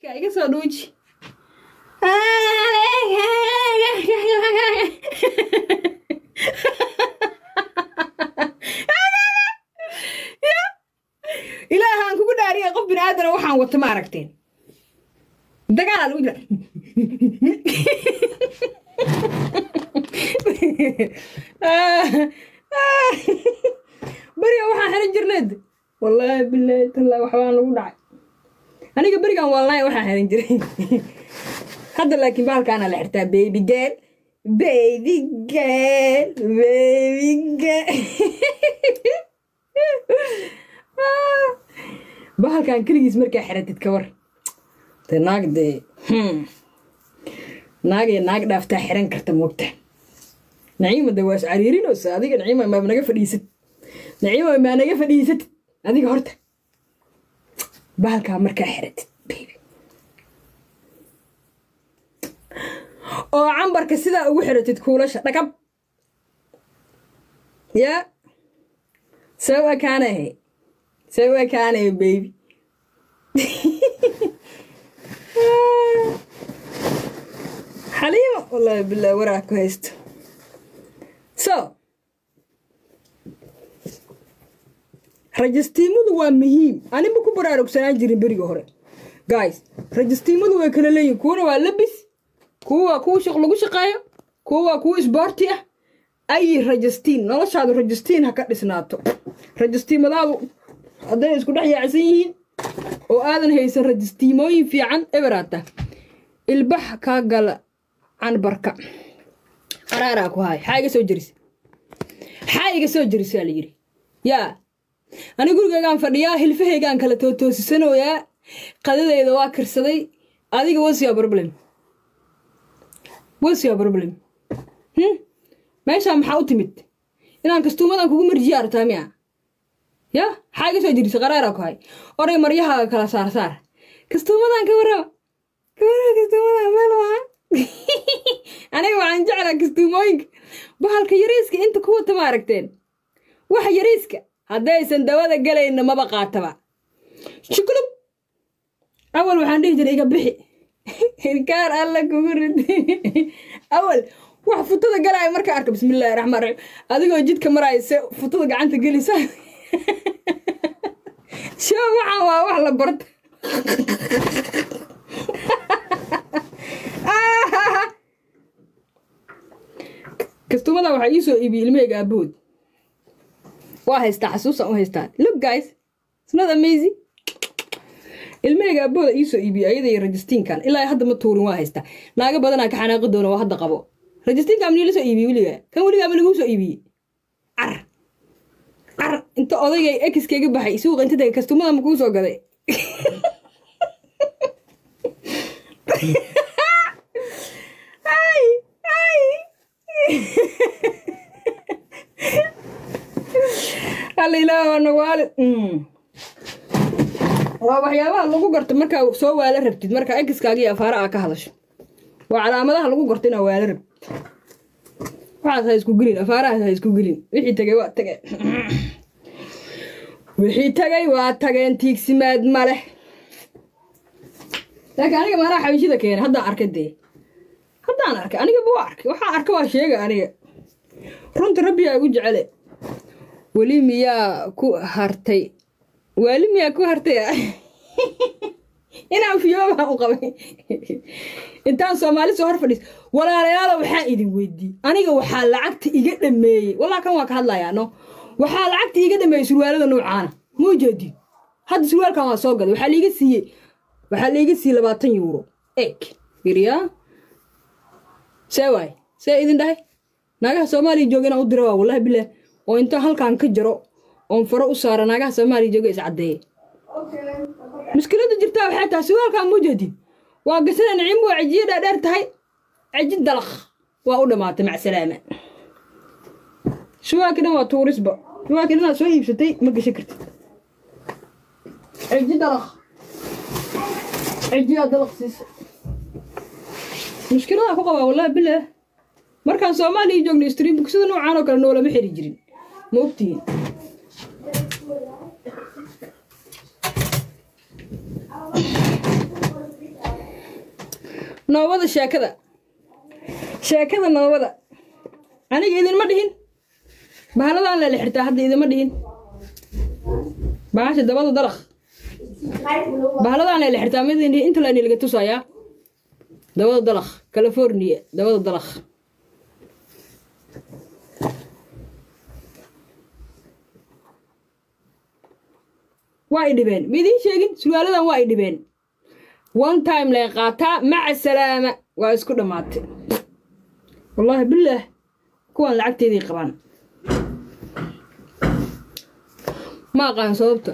iga soo dhuuji ilaahaan kugu dhaariya qof bini aadana waxaan wato ma aragteen dagaal u jira bariga waxaan xiran jirneed wallaahi billahi tallaahi waxbaan lagu dhacay aniga barigan wallaahi waxaan xiran jiray hadda laakiin bahalkaana la xirtaa baby girl baby girl baby girl bahalkan keligiis markaa xiratid ka war te naag dee naagay naag dhaaftaa xiran karta moogta naciima de waa is cariirinaysa adiga naciima maa naga fadhiisad naciima maa naga fadhiisad adiga horta bahalkaa markaa xiratid baby oo cambarka sidaa ugu xiratid kuulasha dhakab yaa سوى كان baby حليمة والله بالله وراك هيست رجستيمود ومهم أنا بكو براروك سناجري بريغو هوري guys رجستيمود وكلا لي كونا واللبس كو شغلو شقايا كو سبورتيه أي رجستين نلاش هذا رجستين هكذا سناتو رجستين مذابو هذا يسكون حيا عسين وآذن هيس رجستيموين في عن إبراته البح كاقل عن بركة قراراكو هاي حاجة سو جريس يا ليري يا أنا أقول كان فرديا هلفه كان كلا توتوس سنو يا قدر إذا واكر صدي هذيك وسيا بروبلم meesha maxaa u timid inaan kastuumadan kugu marjiyaar taamiya ya xaaga soo jirisa qaraara ku hay oray maryaha kala saar kastuumadan ka warama kastuumadan meel waa aniga waxaan jeclaa kastuumooyinka bahalka yariiska inta kuwa tama aragteen waxa yariiska haddaysan dawada galayna maba qaataba shukulub awal waxaan dhihi jiray iga bixi irkaar alla kugu rid awal wax futada galay marka arka bismillaahir rahmaanir rahiim adigoo jidka maraysa futada gacanta galisa shoo waxa waa wax la barto kastumada waxa ii soo iibi ilmeyga abood waa haysta xasuusan u haysta look guys it's not amazing ilmeyga abood ii soo iibi ayada registiinkan ilaa hadda ma tuurin waa haysta naaga badanaa ka xanaaqi doona waa hadda qabo رجستين كامل لسه يبي وليه كم وليه قبل يقول سو يبي أنت قضية إكس كي جب حي سوق أنت ده كستوما مكوس وقضي هاي هلا لا أنا والد وحياة الله قرط مركا سو ولا ربتي مركا إكس كاجي أفارق كهذاش وعلى مدى الله قرطنا ولا رب waxaad isku gelin afaaraha isku gelin wixii tagay waa tageen tiigsimaad male laakiin aniga ma raaxa wajida keen haddaan arkay aniga buu arkay waxa arka waa sheega aniga runta rabbi ay ugu jecel wali miyaa ku hartay inaan fiyooba u qabay intaan Soomaali soo hor fadhis walaalayaal waxa idin weydii aniga waxa lacagta iga dhameeyay walaa kan waa ka hadlayaa no waxa lacagta iga dhameeyay surwaalada noocaana muu jeedi hadda surwaalkan waa soo gaday waxa liiga siiyay 20 euro ek firiya see idin dhahay naagaha Soomaali joogana u diro wallahi billaah oo inta halkan ka jiro oo faro u saara naagaha Soomaali jooga is cadeeyay مشكلة جرتها وحياتها سؤال كان موجودين وقصنا نعيم وعجيدة دارتهاي عجيد دلخ وأقول ما مع سلامة شو كده ما تورس بقى شو كده ناس وهي بستي ما شكرت عجيد دلخ عجيد دلخ سيس مشكلة فوق والله بالله مركان Soomaali joogna stream booksada noocan oo kale noola ma xiri jirin ma ogtiin نوبة sheekada noobada aniga idin ma dhihin bahaladan la xirtaa hadda idin ma dhihin baasha dabada dalaq bahaladan la xirtaa mid inta la laga tusaya dabada dalaq California dabada dalaq waa idibeen midin sheegin su'aaladan waa idibeen one time la qaata maca salaama waa isku dhamaatay والله بالله كون لعبتي ذي قبان ما قان صوبته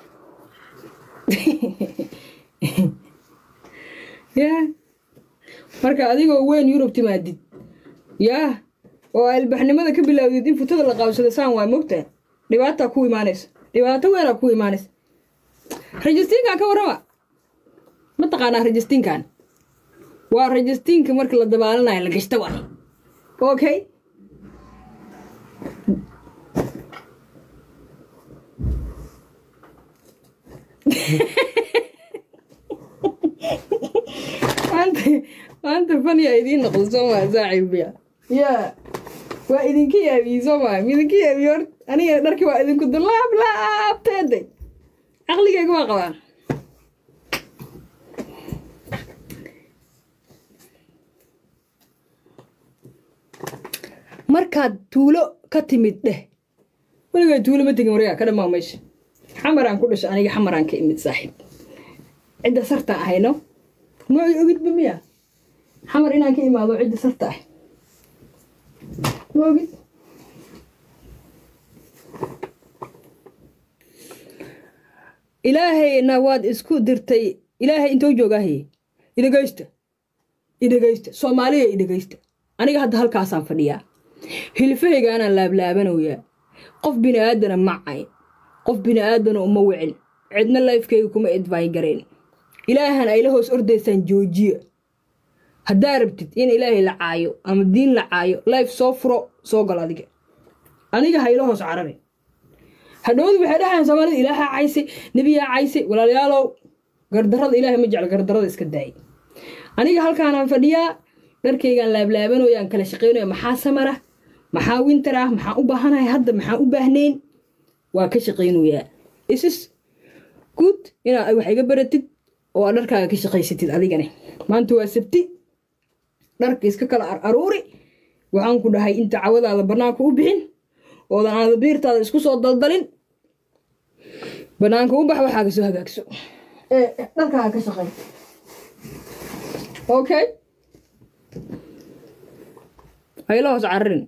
يا marka adiga weyn Yurub timaadid yaa oo albaxnimada ka bilowdid in futada la qaabsado saan waa moogtaa dhibaato ku iimaanaysa dhibaato weyn ku iimaanaysa registinka ka warama ma taqaana registinkan waa registinka marka la dabaalanayo la gashto waa okay أنت فني أيدين نقول سما زاعب يا وإذن كي أبي سما إذن كي أبي أنا دركي وإذن كنت لا بتدي أغلي كي قوان markaad tuulo ka timid waliga tuulo ma tagin wareega kada ma meesh xamaraan ku dhashay aniga xamaraan ka imid saaxiib cid sarta ahayno ma ogid bamiya xamar inaan ka imaado cid sarta ah ma ogid ilaahay nawaad isku dirtay ilaahay intuu joogahay idagaysta Soomaaliya idagaysta aniga hadda halkaasaan fadhiyaa hilfahayga ana laablaabanaya qof bini aadana macay qof bini aadana uma wicin cidna lifekayga kuma advise gareen ilaahan ay la hoos ordaysan joojiya hadaa rabtid in ilaahay la caayo ama diin la caayo life soo furo soo gal aniga haylo hoos cararay hadhood waxay dhahaan Soomaalida ilaaha caysay nabiga caysay walaalayaalow gardarada ilaahay ma jecel gardarada iska daay aniga halkaan aan fadhiyaa dharkaygan laablaabanooy aan kala shaqeynay maxaa samara maxaa winter ah maxaa u baahanahay hadda maxaa u baahneen waa ka shaqeynayaa is good ina ay wax iga baratid oo dharkaaga ka shaqeysatid adigana maanta waa sabti dharka iska kala aruuri waxaan ku dhahay inta cawadaada banaanka u bixin oo aan biirtaada isku soo daldalin banaanka u bax waxa ka soo hagaagso dharkaaga ka shaqeey okay haylo hoos cararin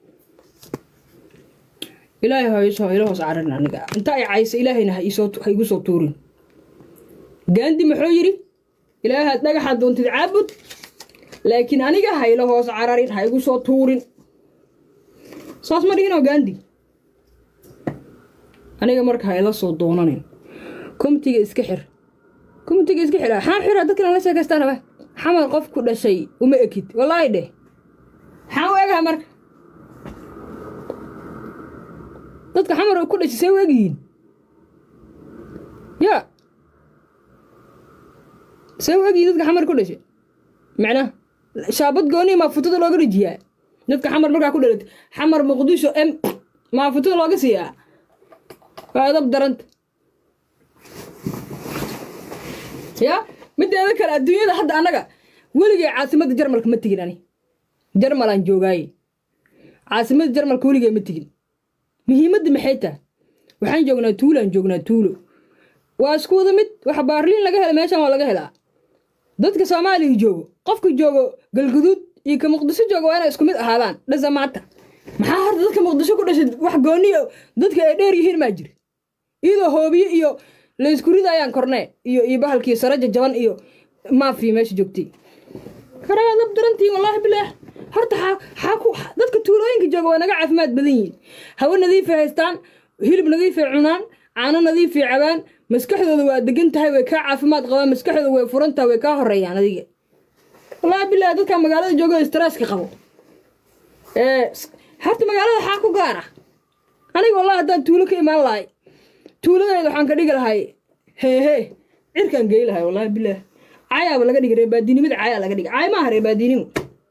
ilaahay haylo hoos cararin aniga inta ay caysay ilaahayna ha igu soo tuurin gaandi muxuu yiri ilaahay dhagaxa doontid caabud laakiin aniga haylo hoos cararin ha igu soo tuurin saas ma dhigino gaandi aniga marka haylo soo doonanin komtiga iska xir xaan xira dadka la sheekaystaan ba xamar qof ku dhashay uma ekid wallahi de xaan weega marka dadka xamar ku dhashay say weegiin ya say weegiin dadka xamar ku dhashay macna shaabad gooni ma futada looga rijiyaa dadka xamar marka ku dhalatay xamar muqdisho ma futada looga siiyaa faadab darant ya mideeda kale adduunyada hadda anaga weligay caasimada Jarmalka ma tigin ani Jarmalan joogay caasimada Jarmalka weligay ma tigin muhiimadda maxay tahay waxaan joognaa tuulo waa isku wada mid waxa Berlin laga helo meeshan waa laga helaa dadka Soomaaliya joogo qofka joogo galguduud iyo ka Muqdisho joogo waa inay isku mid ahaadaan dhasamaata maxaa hor dadka Muqdisho ku dhashay wax gooniyo dadka ay dheer yihiin ma jiro iyadoo hoobiye iyo la isku ridayaan korne iyo bahalkii saraja jaban iyo maafi meesha joogtay karaada darantii wallahi bilaa horta dadka tuulooyinka jooga waa naga caafimaad badan yihiin hawo nadiif ah haystaan hilib nadiif ah cunaan caano nadiif ah cabaan maskaxdooda waa degan tahay way ka caafimaad qabaan maskaxdooda way furan tahay way ka horeeyaan adiga wallahi bilaa dadka magaalada jooga stress ka qabo horta magaalada xaa ku gaara aniga wallahi hadaan tuulo ka imaan lahay tuuladayda waxaan ka dhigi lahay cirkan geey lahay wallahi bilaa عايا ولا قدي رباديني مد عايا لا قدي عاي ما رباديني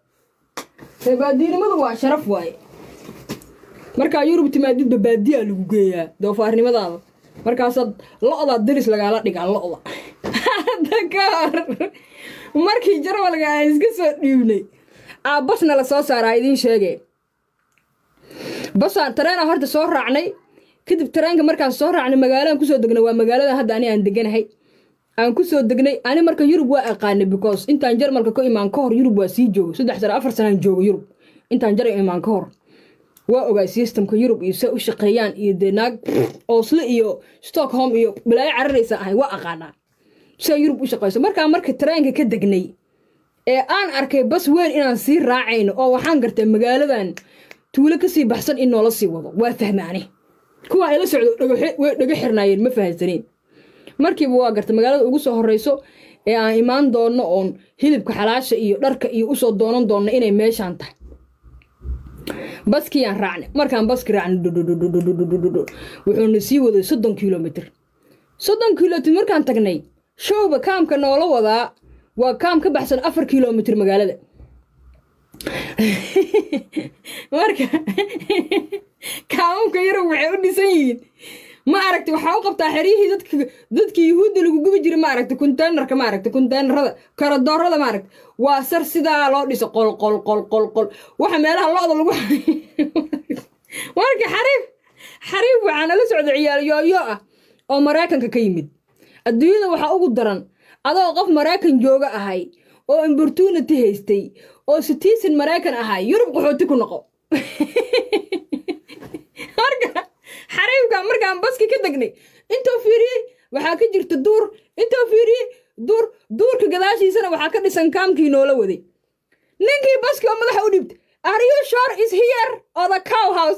مد waa sharaf waaye marka Yurub timaadid baadiya lagu geeyaa doofaarnimadaada markaas lo'da diris lagaala dhigaa lo'da dakar markii jarmalka ay iska soo dhiibnay basna la soo saaray idin sheegay bas tareen horta soo raacnay kadib tareenka markaan soo raacnay magaalada ku soo degnay waa magaalada hadda aan deganahay aan ku soo degnay ani marka Yurub waa aqaanay because intaan jarmalka ku imaan ka hor Yurub waa sii joogo 3 sano 4 sano joogo Yurub intaan jaray imaan ka hor waa ogaay systemka Yurub iyo soo u shaqeeyaan iyo denaag Oslo iyo Stockholm iyo balay cararaysa ahay waa aqaana soo Yurub u shaqeeyso marka tareenka ka degnay ee aan arkay bas weyn inaan sii raacayno oo waxaan gartay magaaladan tuulo ka sii baxsan in noola sii wado waa fahmaani kuwa ay la socdo dhaga xirnaayeen ma fahansaneen markiiba waa gartay magaalada ugu soo horeyso ee aan imaan doono oon hilibka xalaasha iyo dharka iyo u soo doonan doono inay meeshaan tahay baskii aan raacnay markaan baski raacnay wuxuu sii waday 30 kilomitir 30 kilomitir markaan tagnay showba kaamka noola wadaa waa kaam ka baxsan 4 kilomitir magaalada marka kaamka Yurub waxay u dhisan yihiin ma aragtay waxa uu qabtaa xiriirihii dadka Yahuud lagu gubi jiray ma aragtay containerka ma aragtay containerada karadoorada ma aragtay waa sar sidaa loo dhiso qol waxa meelaha lo'da lagu marka xariif waxaan la socday ciyaar yooyo ah oo Mareykanka ka yimid adduunyada waxa ugu daran adoo qof Mareykan jooga ahay oo opportunity haystay oo citizen Mareykan ahay Yurub qaxooti ku noqo xariifka markaan baski ka tagnay intuu fiiriyay waxa ka jirta intuu fiiriyay duurka gadaashiisana waxa ka dhisan kaamkii noola waday ninkii baski oo madaxa u dhibtay are you sure is here or the cow house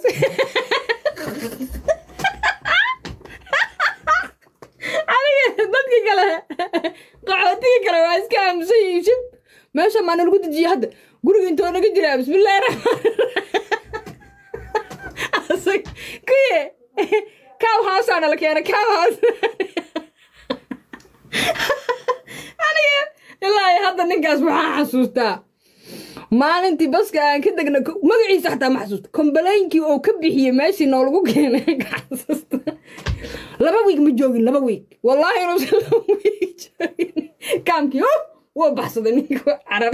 dadkii kale qaxootiga kale waa iska aamusan yihiin meesha ma lagu dejiyay hadda guriga intoo naga jiraa bismillaahir rahmaan kuye cow house ana la keenay cow house aniga ilaahay hadda ninkaas waxaa xasuustaa maalintii baska aan ka degna magaciisa xataa ma xasuusto complaintkii oo ka bixiyay meeshii noo lagu keenay xasuusta 2 week ma joogin 2 week wallahi inuu 2 week joogin kaamkii waa baxsaday ninka carab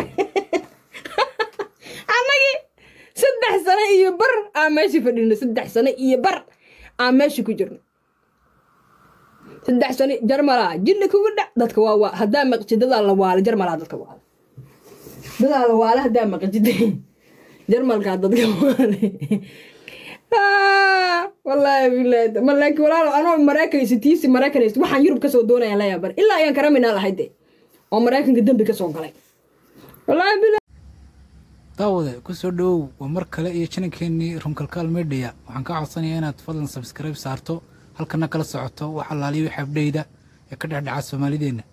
anagi 3 sano iyo bar aan meeshii fadhino 3 sano iyo bar aan meeshii ku jirno 3 sano jarmala jinna kugu dhac dadka waa hadaa maqjidada la waala jarmala dadka waa dadka la waala hadaa maqjidada jarmalka dadka waala wallahi billahi malaki walaalo anoo Mareykan citiisi Mareykan waxaan Yurub ka soo doonayaan la yaab ilaa ayaan karaminaa lahayd oo Mareykanka dambi ka soo galay wallahi billahi daawada ku soo dhow waa mar kale iyo channelkeeni Runkalkaal Media waxaan ka codsanayaa inaad fadlan subscribe saarto halkana kala socoto waxa laaliyo xabdeyda ee ka dhaca Soomaalideena